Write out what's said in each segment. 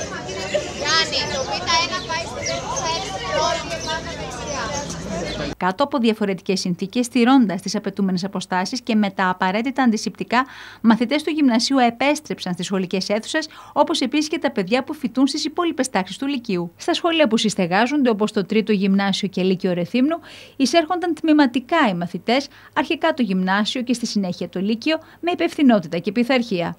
Γιάννη, το Β1 πάει στη Β1 όλη και πάντα δεξιά. Κάτω από διαφορετικές συνθήκες, στηρώντας τις απαιτούμενες αποστάσεις και με τα απαραίτητα αντισηπτικά, μαθητές του γυμνασίου επέστρεψαν στις σχολικές αίθουσες, όπως επίσης και τα παιδιά που φοιτούν στις υπόλοιπες τάξεις του Λυκείου. Στα σχολεία που συστεγάζονται, όπως το 3ο Γυμνάσιο και Λύκειο Ρεθύμνου, εισέρχονταν τμηματικά οι μαθητές, αρχικά το Γυμνάσιο και στη συνέχεια το Λύκειο, με υπευθυνότητα και πειθαρχία.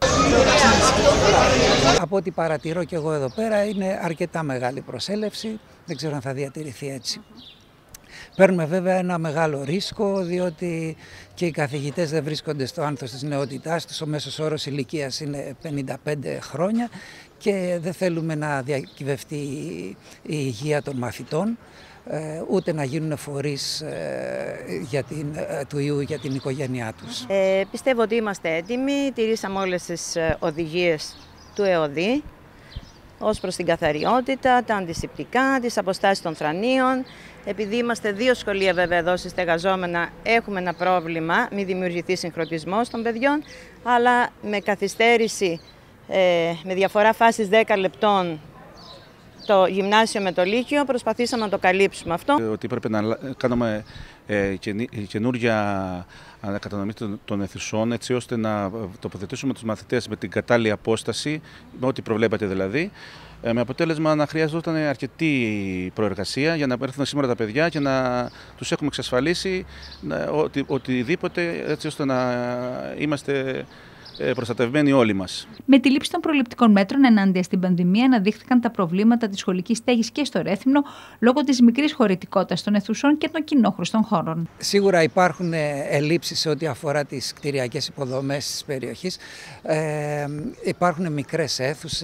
Από ό,τι παρατηρώ και εγώ εδώ πέρα, είναι αρκετά μεγάλη προσέλευση. Δεν ξέρω αν θα διατηρηθεί έτσι. Παίρνουμε βέβαια ένα μεγάλο ρίσκο, διότι και οι καθηγητές δεν βρίσκονται στο άνθος της νεότητάς τους. Ο μέσος όρος ηλικίας είναι 55 χρόνια και δεν θέλουμε να διακυβευτεί η υγεία των μαθητών, ούτε να γίνουν φορείς του ιού για την οικογένειά τους. Πιστεύω ότι είμαστε έτοιμοι, τηρήσαμε όλες τις οδηγίες του ΕΟΔΗ, ως προς την καθαριότητα, τα αντισηπτικά, τις αποστάσεις των θρανίων. Επειδή είμαστε 2 σχολεία βέβαια εδώ συστεγαζόμενα, έχουμε ένα πρόβλημα, μην δημιουργηθεί συγχρονισμός των παιδιών, αλλά με καθυστέρηση, με διαφορά φάσης 10 λεπτών, το Γυμνάσιο με το Λύκειο, προσπαθήσαμε να το καλύψουμε αυτό. Ότι πρέπει να κάνουμε καινούργια ανακατανομή των αιθουσών, έτσι ώστε να τοποθετήσουμε τους μαθητές με την κατάλληλη απόσταση, με ό,τι προβλέπατε δηλαδή, με αποτέλεσμα να χρειαζόταν αρκετή προεργασία για να έρθουν σήμερα τα παιδιά και να τους έχουμε εξασφαλίσει οτιδήποτε, έτσι ώστε να είμαστε προστατευμένοι όλοι μας. Με τη λήψη των προληπτικών μέτρων ενάντια στην πανδημία, αναδείχθηκαν τα προβλήματα της σχολικής στέγης και στο Ρέθυμνο λόγω της μικρής χωρητικότητας των αιθουσών και των κοινόχρηστων χώρων. Σίγουρα υπάρχουν ελλείψεις σε ό,τι αφορά τις κτηριακές υποδομές της περιοχής. Υπάρχουν μικρές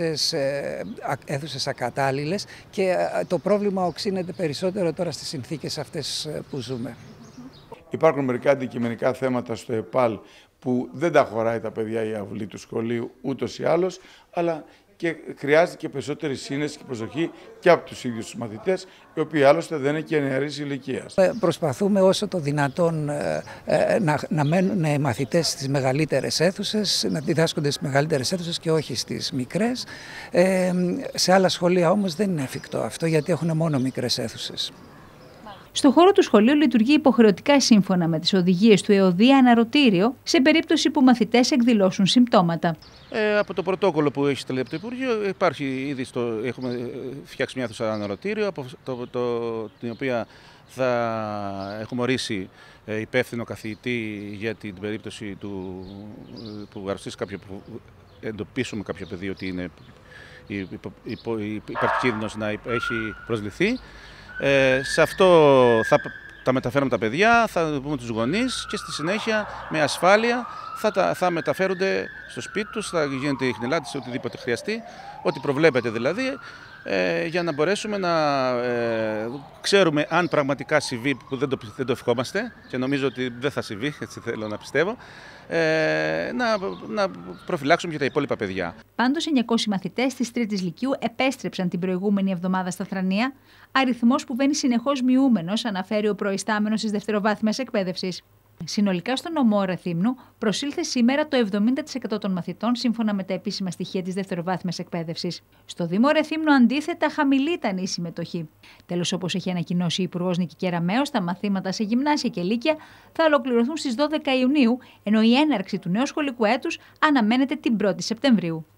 αίθουσες ακατάλληλες και το πρόβλημα οξύνεται περισσότερο τώρα στις συνθήκες αυτές που ζούμε. Υπάρχουν μερικά αντικειμενικά θέματα στο ΕΠΑΛ που δεν τα χωράει τα παιδιά η αυλή του σχολείου ούτως ή άλλως, αλλά και χρειάζεται και περισσότερη σύνεση και προσοχή και από τους ίδιους τους μαθητές, οι οποίοι άλλωστε δεν είναι και νεαρής ηλικίας. Προσπαθούμε όσο το δυνατόν να μένουν οι μαθητές στις μεγαλύτερες αίθουσες, να διδάσκονται στις μεγαλύτερες αίθουσες και όχι στις μικρές. Σε άλλα σχολεία όμως δεν είναι εφικτό αυτό, γιατί έχουν μόνο μικρές αίθουσες. Στο χώρο του σχολείου λειτουργεί υποχρεωτικά σύμφωνα με τις οδηγίες του ΕΟΔΗ αναρωτήριο σε περίπτωση που μαθητές εκδηλώσουν συμπτώματα. Από το πρωτόκολλο που έχει σταλεί από το Υπουργείο, υπάρχει ήδη έχουμε φτιάξει μια αίθουσα αναρωτήριο, από την οποία θα έχουμε ορίσει υπεύθυνο καθηγητή για την περίπτωση που αρρωστήσει κάποιο, που εντοπίσουμε κάποιο παιδί ότι υπάρχει κίνδυνος να έχει προσληφθεί. Σε αυτό τα μεταφέρουμε τα παιδιά, θα πούμε τους γονείς και στη συνέχεια με ασφάλεια θα μεταφέρονται στο σπίτι τους, θα γίνεται η χνηλάτιση, οτιδήποτε χρειαστεί, ό,τι προβλέπετε δηλαδή, για να μπορέσουμε να ξέρουμε αν πραγματικά συμβεί, που δεν το ευχόμαστε και νομίζω ότι δεν θα συμβεί, έτσι θέλω να πιστεύω, να προφυλάξουμε και τα υπόλοιπα παιδιά. Πάντως 900 μαθητές της 3ης Λυκείου επέστρεψαν την προηγούμενη εβδομάδα στα Θρανία, αριθμός που βαίνει συνεχώς μειούμενος, αναφέρει ο προϊστάμενος της δευτεροβάθμιας εκπαίδευσης. Συνολικά στο νομό Ρεθύμνου προσήλθε σήμερα το 70% των μαθητών σύμφωνα με τα επίσημα στοιχεία της δευτεροβάθμιας εκπαίδευσης. Στο Δήμο Ρεθύμνου αντίθετα χαμηλή ήταν η συμμετοχή. Τέλος, όπως έχει ανακοινώσει η Υπουργός Νίκη Κεραμέως, τα μαθήματα σε γυμνάσια και λύκεια θα ολοκληρωθούν στις 12 Ιουνίου, ενώ η έναρξη του νέου σχολικού έτους αναμένεται την 1η Σεπτεμβρίου.